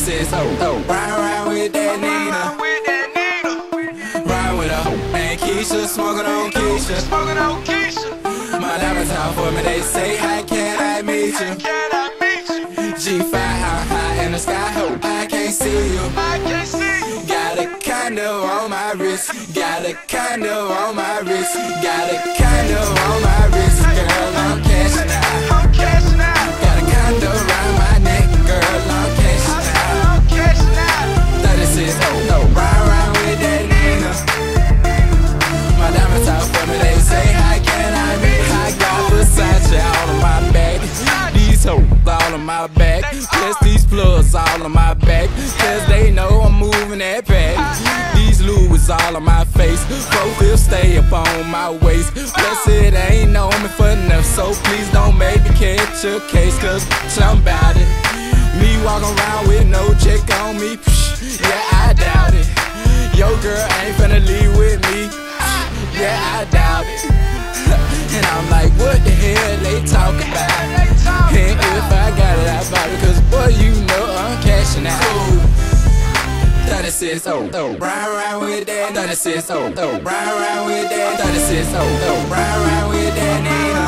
36, ride with that Nina. Ride with her and Keisha, smoking on Keisha. My diamonds out for me, they say, how can I meet you? G5 high in the sky, hope I can't see you. Got a condo on my wrist, got a condo on my wrist, got a condo on my wrist, girl, I'm cashing out. Got a condo around my neck, girl, I'm cashing out. 36, ride with that Nina. My diamonds out for me, they say, how can I meet? I got Versace all on my back, these hoes all on my back, plus these plugs all on my back, cause they know I'm moving that back. These Louis all on my face, 4-5 stay up on my waist, plus it ain't on me for enough, so please don't make me catch a case, cause I'm bout it. Me walking around with no check on me, yeah, I doubt it. Yo girl ain't finna leave with me, yeah, I doubt it. And I'm like, what the hell they talk about? And if I got it, I bought it, cause boy, you know I'm cashing out. 36, ride with that 36, ride with that 36, ride with that Nina.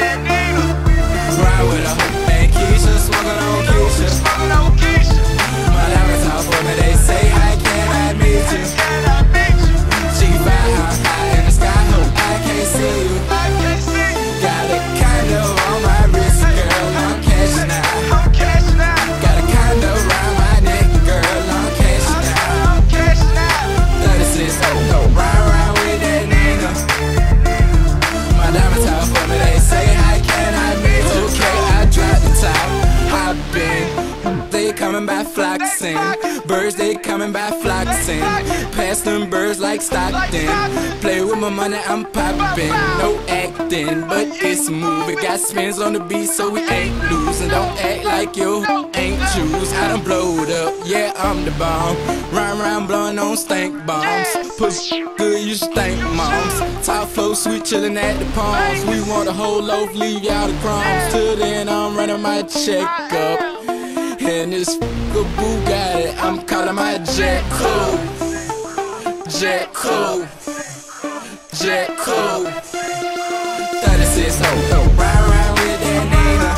Ride with her and Keisha, smoking on Keisha. My diamonds out for me, they say, how can I meet you? G5 high in the sky, hope I can't see you. Got a condo on my wrist, girl, I'm cashing out. Got a condo around my neck, girl, I'm cashing out. 36, ride with that Nina. My diamonds out for me, they say, how can I meet you? Okay, I dropped the top, hop in. They coming by flocking, birds they coming by flocking. Pass them birds like Stockton. Play with my money, I'm popping. No acting, but it's moving. Got spins on the beat, so we ain't losing. Don't act like you ain't choose. I done blowed up, yeah, I'm the bomb. Run around blowing on stank bombs. Push good, you stink moms. Top flow, sweet chillin' at the palms. We want a whole loaf, leave y'all the crumbs. Till then, I'm running my check up. And this Bugatti, I'm calling my Jet Cool. Jet Cool. Jet Cool. 36, ride with that Nina.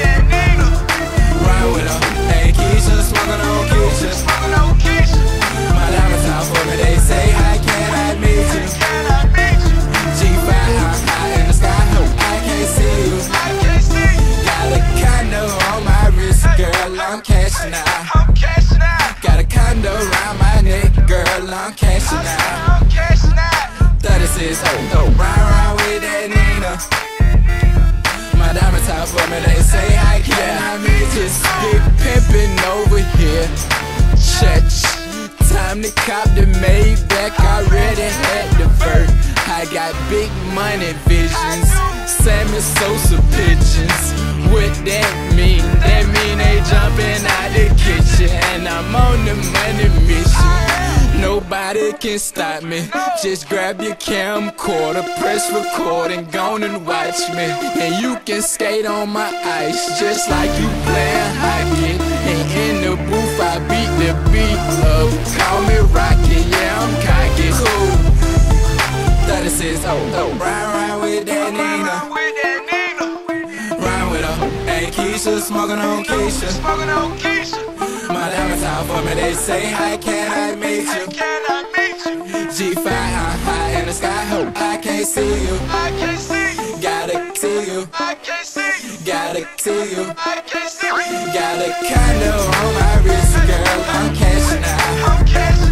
Ride with her and Keisha, smoking on Keisha. My diamonds out for me, they say, how can I meet you? G5 high in the sky, hope I can't see you. Got a condo on my wrist, girl, I'm cashing out. Got a condo around my neck, girl, I'm cashing out. 36, ride with that Nina. My diamonds out for me, they say, how can I meet you? Big pimpin' over here, church. Time to cop the Maybach, already had the vert. I got big money visions, Sammy Sosa pigeons. What that mean? That mean they jumping out the kitchen, and I'm on the money mission. Nobody can stop me. Just grab your camcorder, press record, and go and watch me. And you can skate on my ice, just like you playing hockey. And in the booth, I beat the beat up. Call me Rocky, yeah, I'm cocky. Cool. 36, ride with that Nina. Ride with her and Keisha, smoking on Keisha. My diamonds out for me, they say, how can I meet you? G5 high in the sky, hope I can't see you. Gotta see you. Gotta see you. Got a condo on my wrist, girl, I'm cashing out.